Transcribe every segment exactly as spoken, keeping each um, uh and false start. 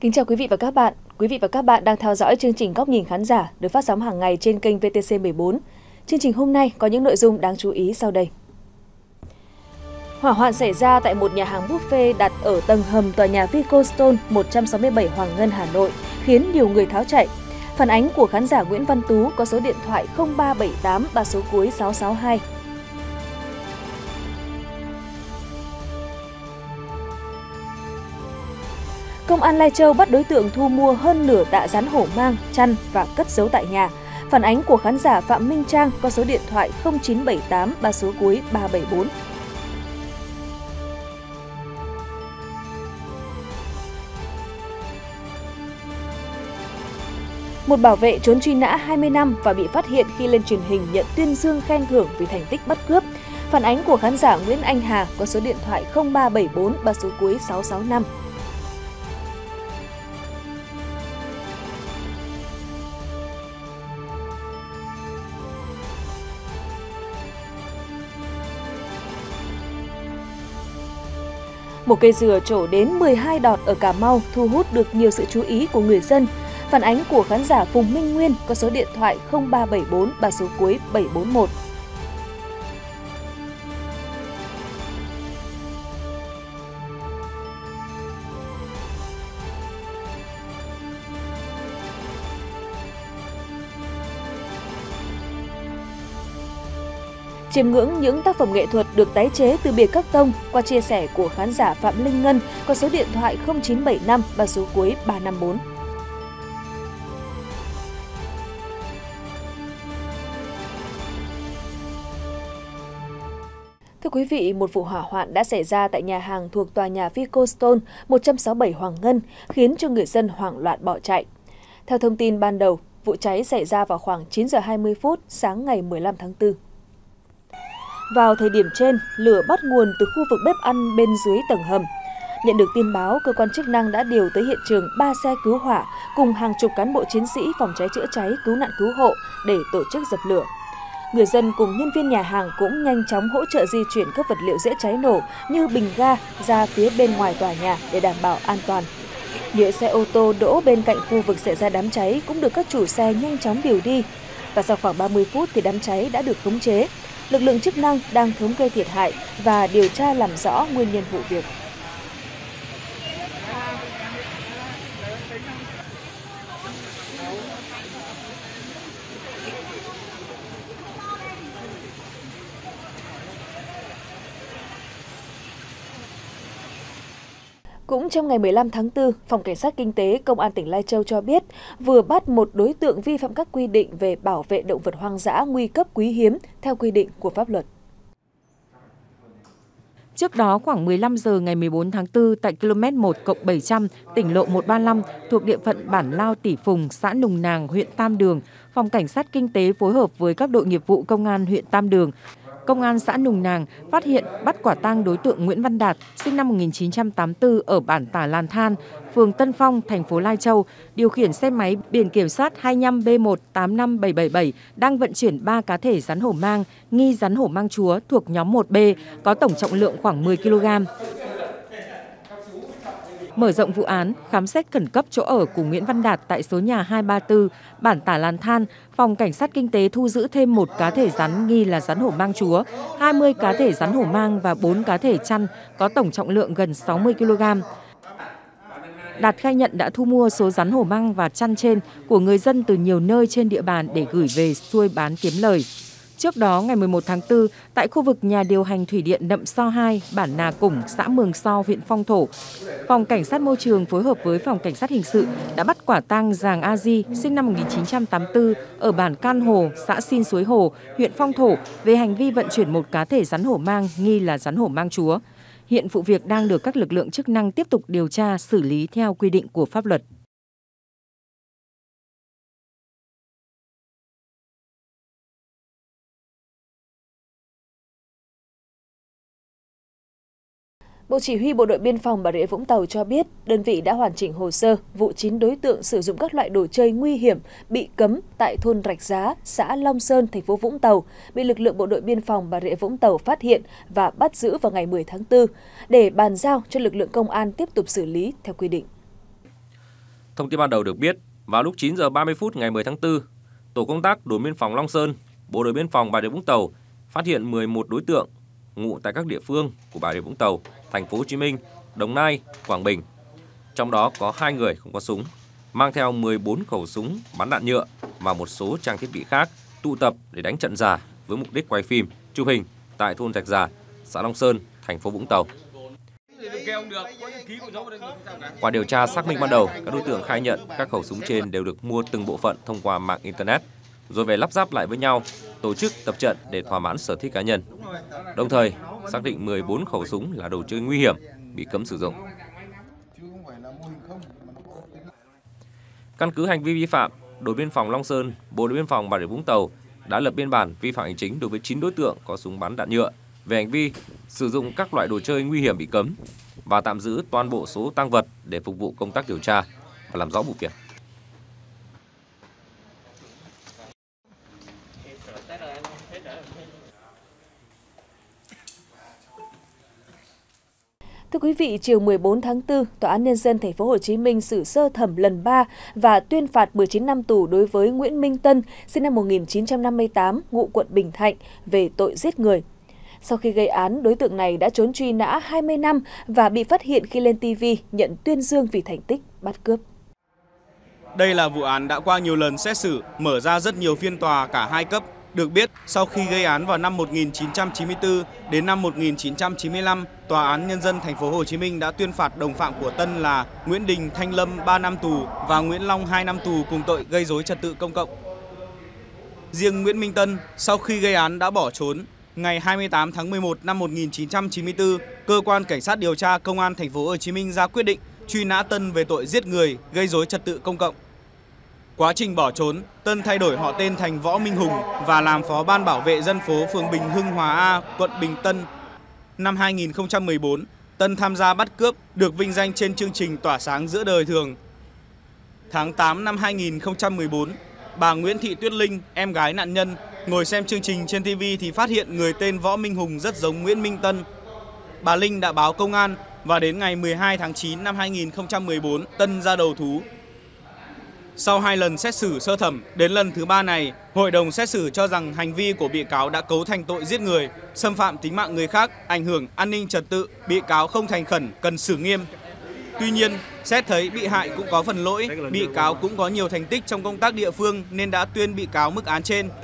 Kính chào quý vị và các bạn. Quý vị và các bạn đang theo dõi chương trình Góc nhìn khán giả được phát sóng hàng ngày trên kênh vê tê xê mười bốn. Chương trình hôm nay có những nội dung đáng chú ý sau đây. Hỏa hoạn xảy ra tại một nhà hàng buffet đặt ở tầng hầm tòa nhà Vicostone một trăm sáu mươi bảy Hoàng Ngân, Hà Nội, khiến nhiều người tháo chạy. Phản ánh của khán giả Nguyễn Văn Tú có số điện thoại không ba bảy tám ba số cuối sáu sáu hai. Công an Lai Châu bắt đối tượng thu mua hơn nửa tạ rắn hổ mang, chăn và cất giấu tại nhà. Phản ánh của khán giả Phạm Minh Trang có số điện thoại không chín bảy tám ba số cuối ba bảy bốn. Một bảo vệ trốn truy nã hai mươi năm và bị phát hiện khi lên truyền hình nhận tuyên dương khen thưởng vì thành tích bắt cướp. Phản ánh của khán giả Nguyễn Anh Hà có số điện thoại không ba bảy bốn ba số cuối sáu sáu năm. Một cây dừa trổ đến mười hai đọt ở Cà Mau thu hút được nhiều sự chú ý của người dân. Phản ánh của khán giả Phùng Minh Nguyên có số điện thoại không ba bảy bốn ba số cuối bảy bốn một. Chiêm ngưỡng những tác phẩm nghệ thuật được tái chế từ bìa các tông qua chia sẻ của khán giả Phạm Linh Ngân có số điện thoại không chín bảy năm ba số cuối ba năm bốn. Thưa quý vị, một vụ hỏa hoạn đã xảy ra tại nhà hàng thuộc tòa nhà Vicostone một trăm sáu mươi bảy Hoàng Ngân, khiến cho người dân hoảng loạn bỏ chạy. Theo thông tin ban đầu, vụ cháy xảy ra vào khoảng chín giờ hai mươi phút sáng ngày mười lăm tháng tư. Vào thời điểm trên, lửa bắt nguồn từ khu vực bếp ăn bên dưới tầng hầm. Nhận được tin báo, cơ quan chức năng đã điều tới hiện trường ba xe cứu hỏa cùng hàng chục cán bộ chiến sĩ phòng cháy chữa cháy, cứu nạn cứu hộ để tổ chức dập lửa. Người dân cùng nhân viên nhà hàng cũng nhanh chóng hỗ trợ di chuyển các vật liệu dễ cháy nổ như bình ga ra phía bên ngoài tòa nhà để đảm bảo an toàn. Những xe ô tô đỗ bên cạnh khu vực xảy ra đám cháy cũng được các chủ xe nhanh chóng điều đi. Và sau khoảng ba mươi phút thì đám cháy đã được khống chế. Lực lượng chức năng đang thống kê thiệt hại và điều tra làm rõ nguyên nhân vụ việc. Cũng trong ngày mười lăm tháng tư, Phòng Cảnh sát Kinh tế Công an tỉnh Lai Châu cho biết vừa bắt một đối tượng vi phạm các quy định về bảo vệ động vật hoang dã nguy cấp quý hiếm theo quy định của pháp luật. Trước đó, khoảng mười lăm giờ ngày mười bốn tháng tư, tại ki lô mét một cộng bảy trăm, tỉnh lộ một ba lăm, thuộc địa phận bản Lao Tỉ Phùng, xã Nùng Nàng, huyện Tam Đường, Phòng Cảnh sát Kinh tế phối hợp với các đội nghiệp vụ Công an huyện Tam Đường, Công an xã Nùng Nàng phát hiện bắt quả tang đối tượng Nguyễn Văn Đạt, sinh năm một nghìn chín trăm tám mươi tư ở bản Tả Làn Than, phường Tân Phong, thành phố Lai Châu, điều khiển xe máy biển kiểm soát hai mươi lăm B một tám năm bảy bảy bảy đang vận chuyển ba cá thể rắn hổ mang, nghi rắn hổ mang chúa thuộc nhóm một B, có tổng trọng lượng khoảng mười ki lô gam. Mở rộng vụ án, khám xét khẩn cấp chỗ ở của Nguyễn Văn Đạt tại số nhà hai ba tư, bản Tả Làn Than, Phòng Cảnh sát Kinh tế thu giữ thêm một cá thể rắn nghi là rắn hổ mang chúa, hai mươi cá thể rắn hổ mang và bốn cá thể chăn có tổng trọng lượng gần sáu mươi ki lô gam. Đạt khai nhận đã thu mua số rắn hổ mang và chăn trên của người dân từ nhiều nơi trên địa bàn để gửi về xuôi bán kiếm lời. Trước đó, ngày mười một tháng tư, tại khu vực nhà điều hành thủy điện Nậm So hai, bản Nà Củng, xã Mường So, huyện Phong Thổ, Phòng Cảnh sát Môi trường phối hợp với Phòng Cảnh sát Hình sự đã bắt quả tang Giàng A Di, sinh năm một nghìn chín trăm tám mươi tư, ở bản Can Hồ, xã Xin Suối Hồ, huyện Phong Thổ, về hành vi vận chuyển một cá thể rắn hổ mang nghi là rắn hổ mang chúa. Hiện vụ việc đang được các lực lượng chức năng tiếp tục điều tra, xử lý theo quy định của pháp luật. Bộ Chỉ huy Bộ đội Biên phòng Bà Rịa Vũng Tàu cho biết, đơn vị đã hoàn chỉnh hồ sơ vụ chín đối tượng sử dụng các loại đồ chơi nguy hiểm bị cấm tại thôn Rạch Giá, xã Long Sơn, thành phố Vũng Tàu, bị lực lượng Bộ đội Biên phòng Bà Rịa Vũng Tàu phát hiện và bắt giữ vào ngày mười tháng tư, để bàn giao cho lực lượng công an tiếp tục xử lý theo quy định. Thông tin ban đầu được biết, vào lúc chín giờ ba mươi phút ngày mười tháng tư, tổ công tác đồn biên phòng Long Sơn, Bộ đội biên phòng Bà Rịa Vũng Tàu phát hiện mười một đối tượng ngụ tại các địa phương của Bà Rịa Vũng Tàu, Thành phố Hồ Chí Minh, Đồng Nai, Quảng Bình. Trong đó có hai người không có súng, mang theo mười bốn khẩu súng bắn đạn nhựa và một số trang thiết bị khác tụ tập để đánh trận giả với mục đích quay phim, chụp hình tại thôn Rạch Già, xã Long Sơn, thành phố Vũng Tàu. Qua điều tra xác minh ban đầu, các đối tượng khai nhận các khẩu súng trên đều được mua từng bộ phận thông qua mạng Internet, rồi về lắp ráp lại với nhau, tổ chức tập trận để thỏa mãn sở thích cá nhân. Đồng thời, xác định mười bốn khẩu súng là đồ chơi nguy hiểm, bị cấm sử dụng. Căn cứ hành vi vi phạm, đồn biên phòng Long Sơn, Bộ đội biên phòng Bà Rịa Vũng Tàu đã lập biên bản vi phạm hành chính đối với chín đối tượng có súng bắn đạn nhựa về hành vi sử dụng các loại đồ chơi nguy hiểm bị cấm và tạm giữ toàn bộ số tang vật để phục vụ công tác điều tra và làm rõ vụ việc. Thưa quý vị, chiều mười bốn tháng tư, Tòa án Nhân dân Thành phố Hồ Chí Minh xử sơ thẩm lần ba và tuyên phạt mười chín năm tù đối với Nguyễn Minh Tân, sinh năm một nghìn chín trăm năm mươi tám, ngụ quận Bình Thạnh, về tội giết người. Sau khi gây án, đối tượng này đã trốn truy nã hai mươi năm và bị phát hiện khi lên ti vi nhận tuyên dương vì thành tích bắt cướp. Đây là vụ án đã qua nhiều lần xét xử, mở ra rất nhiều phiên tòa cả hai cấp. Được biết, sau khi gây án vào năm một nghìn chín trăm chín mươi tư đến năm một nghìn chín trăm chín mươi lăm, Tòa án Nhân dân Thành phố Hồ Chí Minh đã tuyên phạt đồng phạm của Tân là Nguyễn Đình Thanh Lâm ba năm tù và Nguyễn Long hai năm tù cùng tội gây rối trật tự công cộng. Riêng Nguyễn Minh Tân, sau khi gây án đã bỏ trốn. Ngày hai mươi tám tháng mười một năm một nghìn chín trăm chín mươi tư, cơ quan cảnh sát điều tra Công an Thành phố Hồ Chí Minh ra quyết định truy nã Tân về tội giết người, gây rối trật tự công cộng. Quá trình bỏ trốn, Tân thay đổi họ tên thành Võ Minh Hùng và làm phó ban bảo vệ dân phố phường Bình Hưng Hòa A, quận Bình Tân. Năm hai nghìn không trăm mười bốn, Tân tham gia bắt cướp, được vinh danh trên chương trình Tỏa sáng giữa đời thường. Tháng tám năm hai nghìn không trăm mười bốn, bà Nguyễn Thị Tuyết Linh, em gái nạn nhân, ngồi xem chương trình trên ti vi thì phát hiện người tên Võ Minh Hùng rất giống Nguyễn Minh Tân. Bà Linh đã báo công an và đến ngày mười hai tháng chín năm hai nghìn không trăm mười bốn, Tân ra đầu thú. Sau hai lần xét xử sơ thẩm, đến lần thứ ba này, hội đồng xét xử cho rằng hành vi của bị cáo đã cấu thành tội giết người, xâm phạm tính mạng người khác, ảnh hưởng an ninh trật tự, bị cáo không thành khẩn, cần xử nghiêm. Tuy nhiên, xét thấy bị hại cũng có phần lỗi, bị cáo cũng có nhiều thành tích trong công tác địa phương nên đã tuyên bị cáo mức án trên.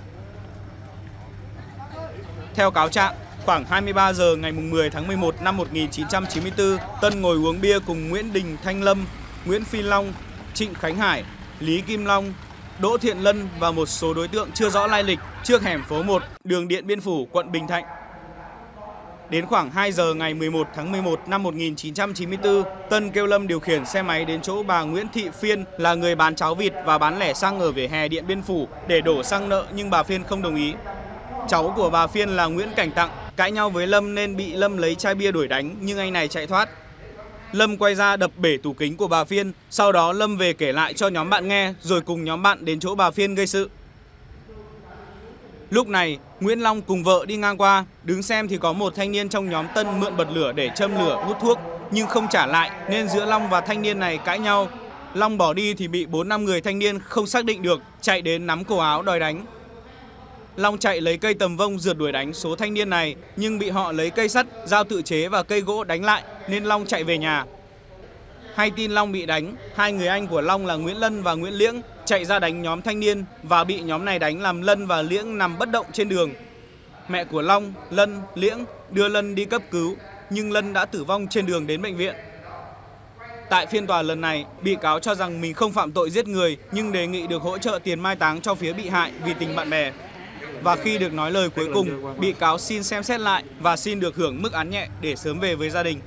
Theo cáo trạng, khoảng hai mươi ba giờ ngày mười tháng mười một năm một nghìn chín trăm chín mươi tư, Tân ngồi uống bia cùng Nguyễn Đình Thanh Lâm, Nguyễn Phi Long, Trịnh Khánh Hải, Lý Kim Long, Đỗ Thiện Lân và một số đối tượng chưa rõ lai lịch trước hẻm phố một, đường Điện Biên Phủ, quận Bình Thạnh. Đến khoảng hai giờ ngày mười một tháng mười một năm một nghìn chín trăm chín mươi tư, Tân kêu Lâm điều khiển xe máy đến chỗ bà Nguyễn Thị Phiên là người bán cháo vịt và bán lẻ xăng ở vỉa hè Điện Biên Phủ để đổ xăng nợ nhưng bà Phiên không đồng ý. Cháu của bà Phiên là Nguyễn Cảnh Tặng cãi nhau với Lâm nên bị Lâm lấy chai bia đuổi đánh nhưng anh này chạy thoát. Lâm quay ra đập bể tủ kính của bà Phiên, sau đó Lâm về kể lại cho nhóm bạn nghe rồi cùng nhóm bạn đến chỗ bà Phiên gây sự. Lúc này, Nguyễn Long cùng vợ đi ngang qua, đứng xem thì có một thanh niên trong nhóm Tân mượn bật lửa để châm lửa hút thuốc nhưng không trả lại nên giữa Long và thanh niên này cãi nhau. Long bỏ đi thì bị bốn năm người thanh niên không xác định được chạy đến nắm cổ áo đòi đánh. Long chạy lấy cây tầm vông rượt đuổi đánh số thanh niên này nhưng bị họ lấy cây sắt, dao tự chế và cây gỗ đánh lại nên Long chạy về nhà. Hay tin Long bị đánh, hai người anh của Long là Nguyễn Lân và Nguyễn Liễng chạy ra đánh nhóm thanh niên và bị nhóm này đánh làm Lân và Liễng nằm bất động trên đường. Mẹ của Long, Lân, Liễng đưa Lân đi cấp cứu nhưng Lân đã tử vong trên đường đến bệnh viện. Tại phiên tòa lần này, bị cáo cho rằng mình không phạm tội giết người nhưng đề nghị được hỗ trợ tiền mai táng cho phía bị hại vì tình bạn bè. Và khi được nói lời cuối cùng, bị cáo xin xem xét lại và xin được hưởng mức án nhẹ để sớm về với gia đình.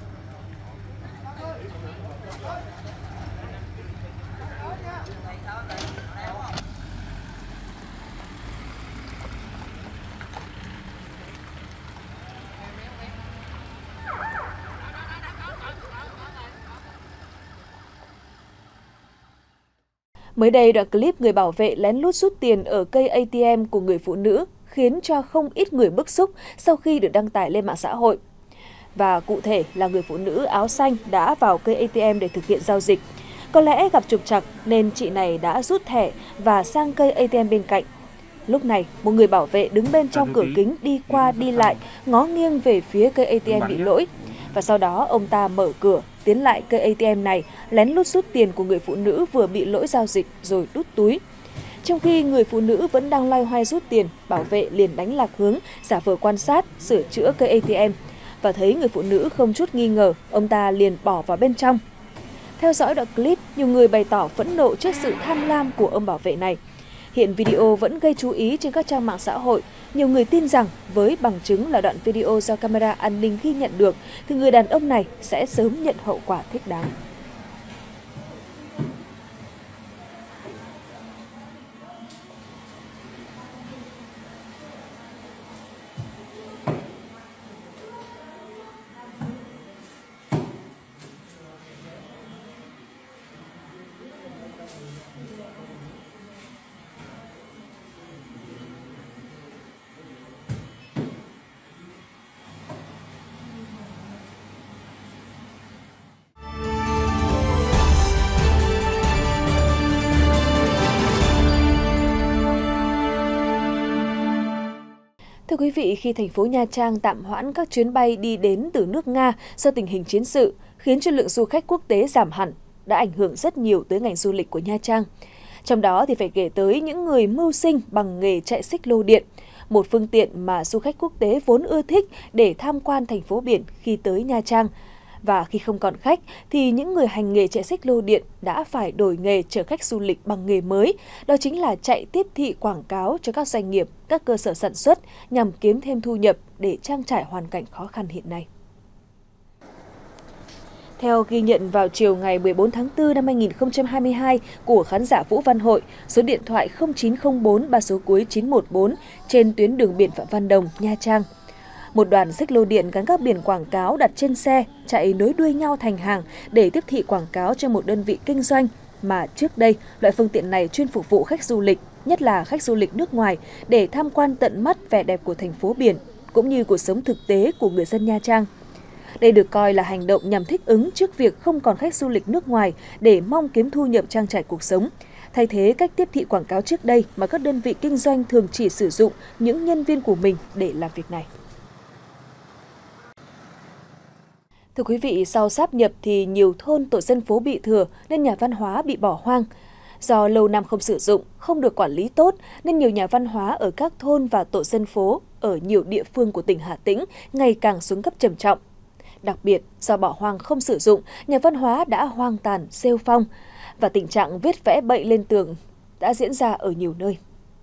Mới đây, đoạn clip người bảo vệ lén lút rút tiền ở cây a tê em của người phụ nữ khiến cho không ít người bức xúc sau khi được đăng tải lên mạng xã hội. Và cụ thể là người phụ nữ áo xanh đã vào cây a tê em để thực hiện giao dịch. Có lẽ gặp trục trặc nên chị này đã rút thẻ và sang cây a tê em bên cạnh. Lúc này, một người bảo vệ đứng bên trong cửa kính đi qua đi lại, ngó nghiêng về phía cây a tê em bị lỗi. Và sau đó ông ta mở cửa, tiến lại cây a tê em này, lén lút rút tiền của người phụ nữ vừa bị lỗi giao dịch rồi đút túi. Trong khi người phụ nữ vẫn đang loay hoay rút tiền, bảo vệ liền đánh lạc hướng, giả vờ quan sát, sửa chữa cây a tê em. Và thấy người phụ nữ không chút nghi ngờ, ông ta liền bỏ vào bên trong. Theo dõi đoạn clip, nhiều người bày tỏ phẫn nộ trước sự tham lam của ông bảo vệ này. Hiện video vẫn gây chú ý trên các trang mạng xã hội. Nhiều người tin rằng với bằng chứng là đoạn video do camera an ninh ghi nhận được, thì người đàn ông này sẽ sớm nhận hậu quả thích đáng. Thưa quý vị, khi thành phố Nha Trang tạm hoãn các chuyến bay đi đến từ nước Nga do tình hình chiến sự, khiến cho lượng du khách quốc tế giảm hẳn, đã ảnh hưởng rất nhiều tới ngành du lịch của Nha Trang. Trong đó thì phải kể tới những người mưu sinh bằng nghề chạy xích lô điện, một phương tiện mà du khách quốc tế vốn ưa thích để tham quan thành phố biển khi tới Nha Trang. Và khi không còn khách thì những người hành nghề chạy xích lô điện đã phải đổi nghề chở khách du lịch bằng nghề mới, đó chính là chạy tiếp thị quảng cáo cho các doanh nghiệp, các cơ sở sản xuất nhằm kiếm thêm thu nhập để trang trải hoàn cảnh khó khăn hiện nay. Theo ghi nhận vào chiều ngày mười bốn tháng tư năm hai nghìn không trăm hai mươi hai của khán giả Vũ Văn Hội, số điện thoại không chín không bốn ba số cuối chín một bốn trên tuyến đường biển Phạm Văn Đồng, Nha Trang. Một đoàn xích lô điện gắn các biển quảng cáo đặt trên xe chạy nối đuôi nhau thành hàng để tiếp thị quảng cáo cho một đơn vị kinh doanh mà trước đây loại phương tiện này chuyên phục vụ khách du lịch, nhất là khách du lịch nước ngoài để tham quan tận mắt vẻ đẹp của thành phố biển cũng như cuộc sống thực tế của người dân Nha Trang. Đây được coi là hành động nhằm thích ứng trước việc không còn khách du lịch nước ngoài để mong kiếm thu nhập trang trải cuộc sống, thay thế cách tiếp thị quảng cáo trước đây mà các đơn vị kinh doanh thường chỉ sử dụng những nhân viên của mình để làm việc này. Thưa quý vị, sau sáp nhập thì nhiều thôn tổ dân phố bị thừa nên nhà văn hóa bị bỏ hoang. Do lâu năm không sử dụng, không được quản lý tốt nên nhiều nhà văn hóa ở các thôn và tổ dân phố ở nhiều địa phương của tỉnh Hà Tĩnh ngày càng xuống cấp trầm trọng. Đặc biệt, do bỏ hoang không sử dụng, nhà văn hóa đã hoang tàn, rêu phong và tình trạng viết vẽ bậy lên tường đã diễn ra ở nhiều nơi.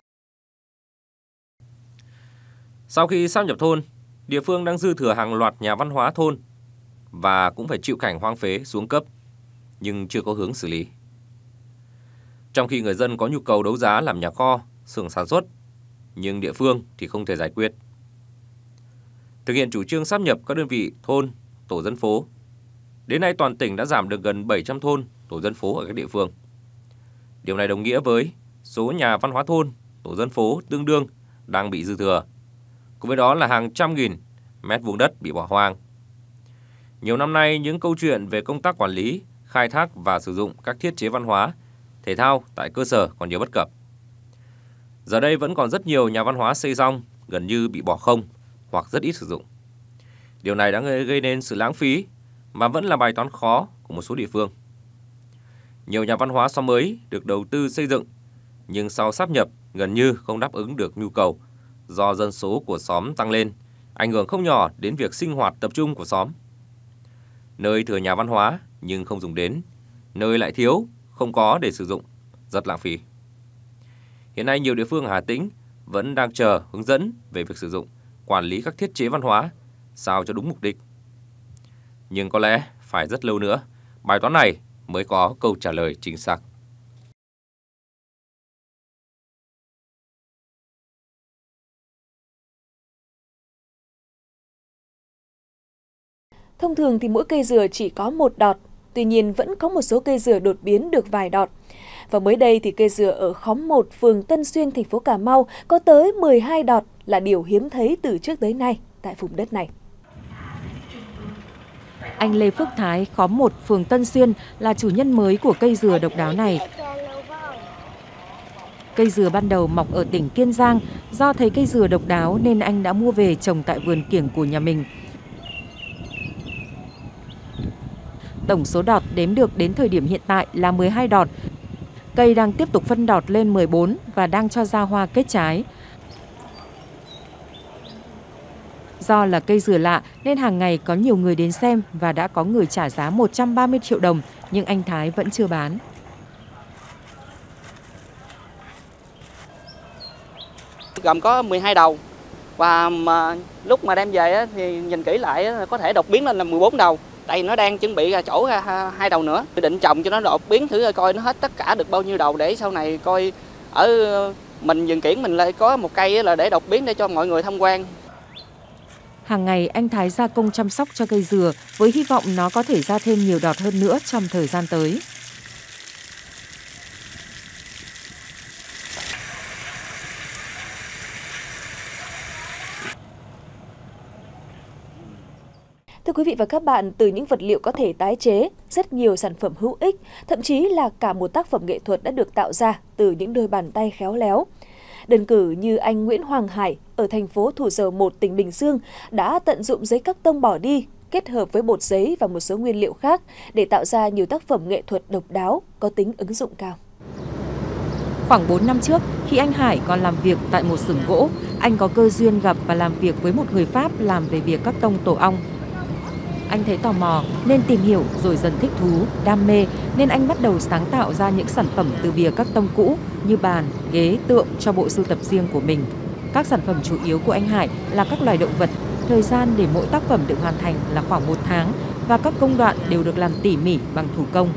Sau khi sáp nhập thôn, địa phương đang dư thừa hàng loạt nhà văn hóa thôn và cũng phải chịu cảnh hoang phế xuống cấp, nhưng chưa có hướng xử lý. Trong khi người dân có nhu cầu đấu giá làm nhà kho, xưởng sản xuất, nhưng địa phương thì không thể giải quyết. Thực hiện chủ trương sáp nhập các đơn vị thôn, tổ dân phố, đến nay toàn tỉnh đã giảm được gần bảy trăm thôn, tổ dân phố ở các địa phương. Điều này đồng nghĩa với số nhà văn hóa thôn, tổ dân phố tương đương đang bị dư thừa. Cùng với đó là hàng trăm nghìn mét vuông đất bị bỏ hoang. Nhiều năm nay, những câu chuyện về công tác quản lý, khai thác và sử dụng các thiết chế văn hóa, thể thao tại cơ sở còn nhiều bất cập. Giờ đây vẫn còn rất nhiều nhà văn hóa xây xong gần như bị bỏ không hoặc rất ít sử dụng. Điều này đã gây nên sự lãng phí mà vẫn là bài toán khó của một số địa phương. Nhiều nhà văn hóa xóm mới được đầu tư xây dựng nhưng sau sáp nhập gần như không đáp ứng được nhu cầu do dân số của xóm tăng lên, ảnh hưởng không nhỏ đến việc sinh hoạt tập trung của xóm. Nơi thừa nhà văn hóa nhưng không dùng đến, nơi lại thiếu, không có để sử dụng, rất lãng phí. Hiện nay nhiều địa phương ở Hà Tĩnh vẫn đang chờ hướng dẫn về việc sử dụng, quản lý các thiết chế văn hóa sao cho đúng mục đích. Nhưng có lẽ phải rất lâu nữa, bài toán này mới có câu trả lời chính xác. Thông thường thì mỗi cây dừa chỉ có một đọt, tuy nhiên vẫn có một số cây dừa đột biến được vài đọt. Và mới đây thì cây dừa ở khóm một, phường Tân Xuyên, thành phố Cà Mau có tới mười hai đọt là điều hiếm thấy từ trước tới nay tại vùng đất này. Anh Lê Phước Thái, khóm một, phường Tân Xuyên là chủ nhân mới của cây dừa độc đáo này. Cây dừa ban đầu mọc ở tỉnh Kiên Giang, do thấy cây dừa độc đáo nên anh đã mua về trồng tại vườn kiểng của nhà mình. Tổng số đọt đếm được đến thời điểm hiện tại là mười hai đọt. Cây đang tiếp tục phân đọt lên mười bốn và đang cho ra hoa kết trái. Do là cây dừa lạ nên hàng ngày có nhiều người đến xem và đã có người trả giá một trăm ba mươi triệu đồng, nhưng anh Thái vẫn chưa bán. Gồm có mười hai đầu và mà lúc mà đem về thì nhìn kỹ lại có thể đột biến lên là mười bốn đầu. Đây nó đang chuẩn bị ra chỗ ra hai đầu nữa. Tôi định trồng cho nó đột biến thử coi nó hết tất cả được bao nhiêu đầu để sau này coi ở mình vườn kiểng mình lại có một cây là để đột biến để cho mọi người tham quan. Hàng ngày anh Thái gia công chăm sóc cho cây dừa với hy vọng nó có thể ra thêm nhiều đọt hơn nữa trong thời gian tới. Thưa quý vị và các bạn, từ những vật liệu có thể tái chế, rất nhiều sản phẩm hữu ích, thậm chí là cả một tác phẩm nghệ thuật đã được tạo ra từ những đôi bàn tay khéo léo. Đơn cử như anh Nguyễn Hoàng Hải ở thành phố Thủ Dầu Một, tỉnh Bình Dương đã tận dụng giấy các tông bỏ đi, kết hợp với bột giấy và một số nguyên liệu khác để tạo ra nhiều tác phẩm nghệ thuật độc đáo, có tính ứng dụng cao. Khoảng bốn năm trước, khi anh Hải còn làm việc tại một xưởng gỗ, anh có cơ duyên gặp và làm việc với một người Pháp làm về việc các tông tổ ong. Anh thấy tò mò nên tìm hiểu rồi dần thích thú, đam mê nên anh bắt đầu sáng tạo ra những sản phẩm từ bìa các tông cũ như bàn, ghế, tượng cho bộ sưu tập riêng của mình. Các sản phẩm chủ yếu của anh Hải là các loài động vật. Thời gian để mỗi tác phẩm được hoàn thành là khoảng một tháng và các công đoạn đều được làm tỉ mỉ bằng thủ công.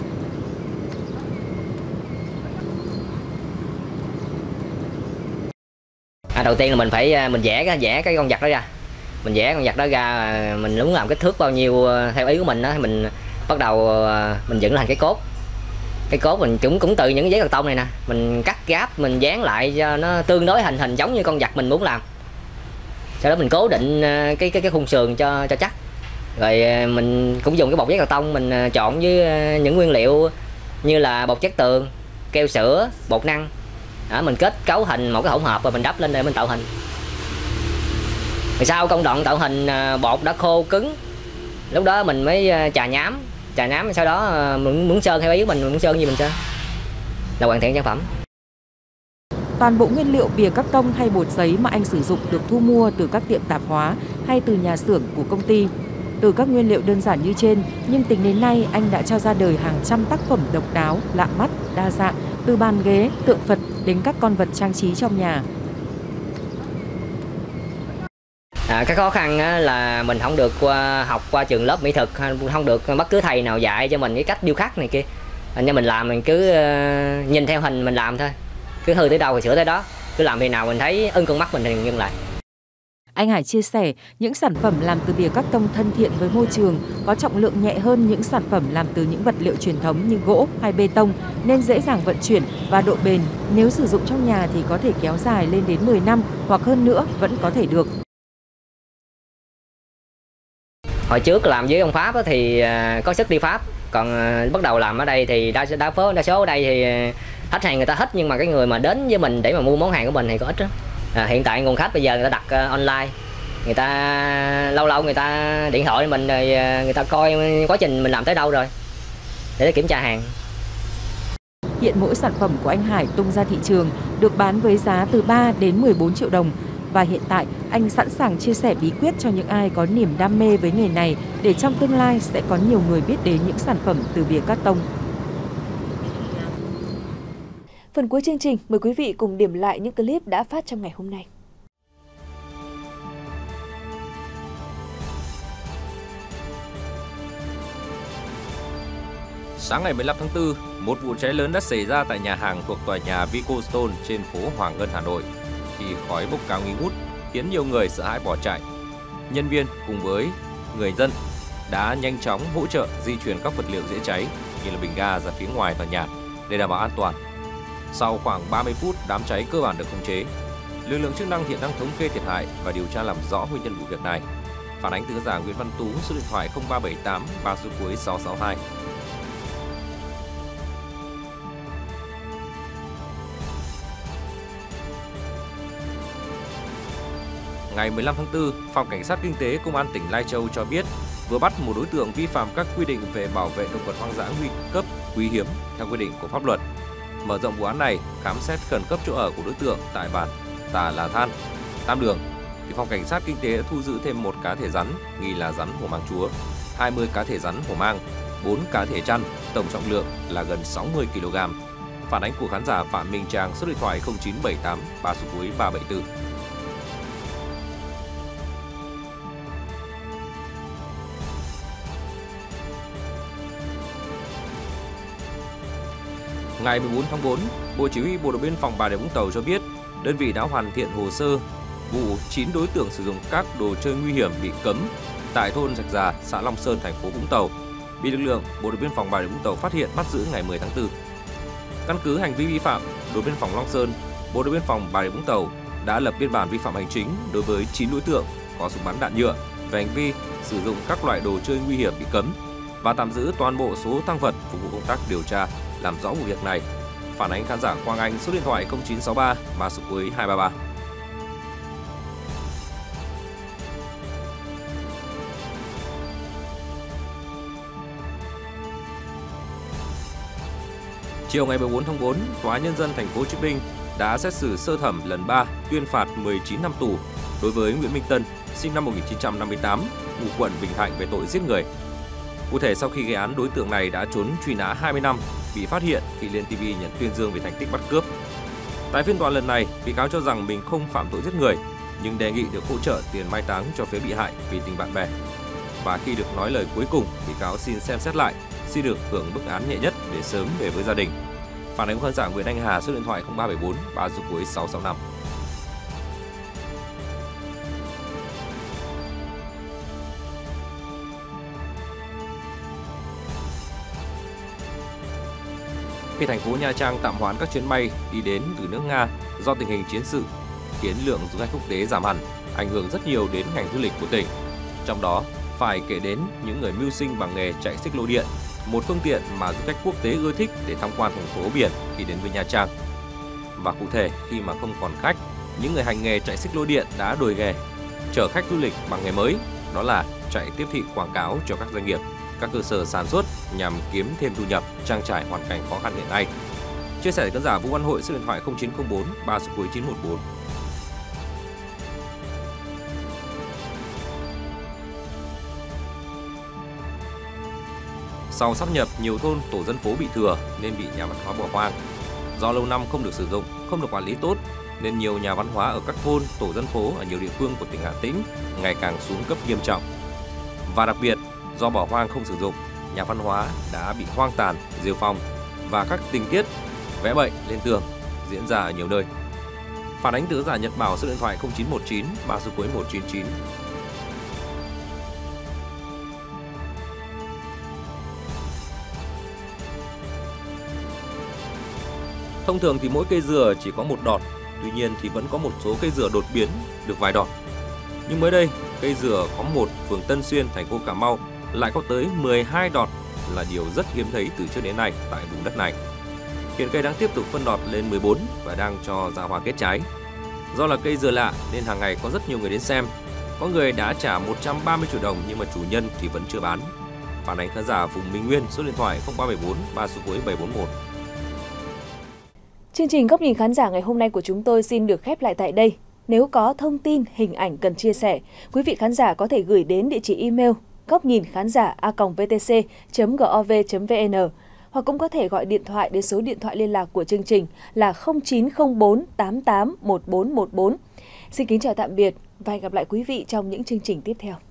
À, đầu tiên là mình phải mình vẽ cái vẽ cái con vật đó ra. Mình vẽ con vật đó ra, mình muốn làm kích thước bao nhiêu theo ý của mình đó, mình bắt đầu mình dựng thành cái cốt. Cái cốt mình cũng cũng từ những giấy carton này nè, mình cắt gáp, mình dán lại cho nó tương đối hình hình giống như con vật mình muốn làm. Sau đó mình cố định cái cái cái khung sườn cho cho chắc. Rồi mình cũng dùng cái bột giấy carton mình chọn với những nguyên liệu như là bột chất tường, keo sữa, bột năng. Đó, mình kết cấu thành một cái hỗn hợp và mình đắp lên để mình tạo hình. Rồi sau công đoạn tạo hình bột đã khô cứng, lúc đó mình mới chà nhám, chà nhám sau đó mình muốn sơn theo ý mình, mình muốn sơn gì mình sơn là hoàn thiện sản phẩm. Toàn bộ nguyên liệu bìa các tông hay bột giấy mà anh sử dụng được thu mua từ các tiệm tạp hóa hay từ nhà xưởng của công ty. Từ các nguyên liệu đơn giản như trên, nhưng tính đến nay anh đã cho ra đời hàng trăm tác phẩm độc đáo, lạ mắt, đa dạng, từ bàn ghế, tượng Phật đến các con vật trang trí trong nhà. À, cái khó khăn là mình không được qua, học qua trường lớp mỹ thuật, không được bất cứ thầy nào dạy cho mình cái cách điêu khắc này kia. Nên mình làm mình cứ nhìn theo hình mình làm thôi, cứ hư tới đâu thì sửa tới đó, cứ làm thì nào mình thấy ưng con mắt mình thì mình dừng lại. Anh Hải chia sẻ những sản phẩm làm từ bìa các tông thân thiện với môi trường, có trọng lượng nhẹ hơn những sản phẩm làm từ những vật liệu truyền thống như gỗ hay bê tông nên dễ dàng vận chuyển và độ bền. Nếu sử dụng trong nhà thì có thể kéo dài lên đến mười năm hoặc hơn nữa vẫn có thể được. Hồi trước làm với ông Pháp thì có sức đi Pháp, còn bắt đầu làm ở đây thì đa, đa, số, đa số ở đây thì khách hàng người ta thích, nhưng mà cái người mà đến với mình để mà mua món hàng của mình thì có ít lắm. À, hiện tại nguồn khách bây giờ người ta đặt uh, online, người ta lâu lâu người ta điện thoại mình rồi uh, người ta coi quá trình mình làm tới đâu rồi để kiểm tra hàng. Hiện mỗi sản phẩm của anh Hải tung ra thị trường được bán với giá từ ba đến mười bốn triệu đồng. Và hiện tại, anh sẵn sàng chia sẻ bí quyết cho những ai có niềm đam mê với nghề này để trong tương lai sẽ có nhiều người biết đến những sản phẩm từ bìa cát tông. Phần cuối chương trình, mời quý vị cùng điểm lại những clip đã phát trong ngày hôm nay. Sáng ngày mười lăm tháng tư, một vụ cháy lớn đã xảy ra tại nhà hàng thuộc tòa nhà Vicostone trên phố Hoàng Ngân, Hà Nội. Khi khói bốc cao nghi ngút khiến nhiều người sợ hãi bỏ chạy. Nhân viên cùng với người dân đã nhanh chóng hỗ trợ di chuyển các vật liệu dễ cháy như là bình ga ra phía ngoài tòa nhà để đảm bảo an toàn. Sau khoảng ba mươi phút, đám cháy cơ bản được khống chế. Lực lượng chức năng hiện đang thống kê thiệt hại và điều tra làm rõ nguyên nhân vụ việc này. Phản ánh từ khán giả Nguyễn Văn Tú, số điện thoại không ba bảy tám ba số cuối sáu sáu hai. Ngày mười lăm tháng tư, Phòng Cảnh sát Kinh tế Công an tỉnh Lai Châu cho biết vừa bắt một đối tượng vi phạm các quy định về bảo vệ động vật hoang dã nguy cấp, quý hiếm theo quy định của pháp luật. Mở rộng vụ án này, khám xét khẩn cấp chỗ ở của đối tượng tại bản Tà Là Than, Tam Đường, thì Phòng Cảnh sát Kinh tế đã thu giữ thêm một cá thể rắn nghi là rắn hổ mang chúa, hai mươi cá thể rắn hổ mang, bốn cá thể chăn, tổng trọng lượng là gần sáu mươi ki lô gam. Phản ánh của khán giả Phạm Minh Trang, số điện thoại không chín bảy tám ba số cuối ba bảy tư. Ngày mười bốn tháng tư, Bộ Chỉ huy Bộ đội Biên phòng Bà Rịa Vũng Tàu cho biết, đơn vị đã hoàn thiện hồ sơ vụ chín đối tượng sử dụng các đồ chơi nguy hiểm bị cấm tại thôn Rạch Già, xã Long Sơn, thành phố Vũng Tàu, bị lực lượng Bộ đội Biên phòng Bà Rịa Vũng Tàu phát hiện bắt giữ ngày mười tháng tư. Căn cứ hành vi vi phạm, Đồn biên phòng Long Sơn, Bộ đội Biên phòng Bà Rịa Vũng Tàu đã lập biên bản vi phạm hành chính đối với chín đối tượng có súng bắn đạn nhựa về hành vi sử dụng các loại đồ chơi nguy hiểm bị cấm và tạm giữ toàn bộ số tang vật phục vụ công tác điều tra, làm rõ vụ việc này. Phản ánh khán giả Quang Anh, số điện thoại không chín sáu ba ba số cuối hai ba ba. Chiều ngày mười bốn tháng tư, Tòa án Nhân dân thành phố Hồ Chí Minh đã xét xử sơ thẩm lần ba, tuyên phạt mười chín năm tù đối với Nguyễn Minh Tân, sinh năm một nghìn chín trăm năm mươi tám, ngụ quận Bình Thạnh về tội giết người. Cụ thể, sau khi gây án, đối tượng này đã trốn truy nã hai mươi năm, bị phát hiện khi lên ti vi nhận tuyên dương về thành tích bắt cướp. Tại phiên tòa lần này, bị cáo cho rằng mình không phạm tội giết người, nhưng đề nghị được hỗ trợ tiền mai táng cho phía bị hại vì tình bạn bè. Và khi được nói lời cuối cùng, bị cáo xin xem xét lại, xin được hưởng mức án nhẹ nhất để sớm về với gia đình. Phản ánh của khán giả Nguyễn Anh Hà, số điện thoại không ba bảy bốn ba số cuối sáu sáu năm. Khi thành phố Nha Trang tạm hoãn các chuyến bay đi đến từ nước Nga do tình hình chiến sự khiến lượng du khách quốc tế giảm hẳn, ảnh hưởng rất nhiều đến ngành du lịch của tỉnh. Trong đó, phải kể đến những người mưu sinh bằng nghề chạy xích lô điện, một phương tiện mà du khách quốc tế ưa thích để tham quan thành phố biển khi đến với Nha Trang. Và cụ thể, khi mà không còn khách, những người hành nghề chạy xích lô điện đã đổi nghề, chở khách du lịch bằng nghề mới, đó là chạy tiếp thị quảng cáo cho các doanh nghiệp, các cơ sở sản xuất nhằm kiếm thêm thu nhập, trang trải hoàn cảnh khó khăn hiện nay. Chia sẻ với khán giả Vũ Văn Hội, số điện thoại không chín không bốn ba số cuối chín một bốn. Sau sáp nhập, nhiều thôn tổ dân phố bị thừa nên bị nhà văn hóa bỏ hoang. Do lâu năm không được sử dụng, không được quản lý tốt nên nhiều nhà văn hóa ở các thôn tổ dân phố ở nhiều địa phương của tỉnh Hà Tĩnh ngày càng xuống cấp nghiêm trọng. Và đặc biệt, do bỏ hoang không sử dụng, nhà văn hóa đã bị hoang tàn, rêu phong và các tình tiết vẽ bậy lên tường diễn ra ở nhiều nơi. Phản ánh từ giả Nhật Bảo, số điện thoại không chín một chín ba số cuối một chín chín. Thông thường thì mỗi cây dừa chỉ có một đọt, tuy nhiên thì vẫn có một số cây dừa đột biến được vài đọt. Nhưng mới đây, cây dừa có một phường Tân Xuyên, thành phố Cà Mau lại có tới mười hai đọt là điều rất hiếm thấy từ trước đến nay tại vùng đất này. Hiện cây đang tiếp tục phân đọt lên mười bốn và đang cho ra hoa kết trái. Do là cây dừa lạ nên hàng ngày có rất nhiều người đến xem. Có người đã trả một trăm ba mươi triệu đồng nhưng mà chủ nhân thì vẫn chưa bán. Phản ánh khán giả Phùng Minh Nguyên, số điện thoại không ba bảy bốn ba số cuối bảy bốn một. Chương trình Góc nhìn khán giả ngày hôm nay của chúng tôi xin được khép lại tại đây. Nếu có thông tin, hình ảnh cần chia sẻ, quý vị khán giả có thể gửi đến địa chỉ email góc nhìn khán giả a còng vê tê xê chấm gov chấm vê en hoặc cũng có thể gọi điện thoại đến số điện thoại liên lạc của chương trình là không chín không bốn tám tám một bốn một bốn. Xin kính chào tạm biệt và hẹn gặp lại quý vị trong những chương trình tiếp theo.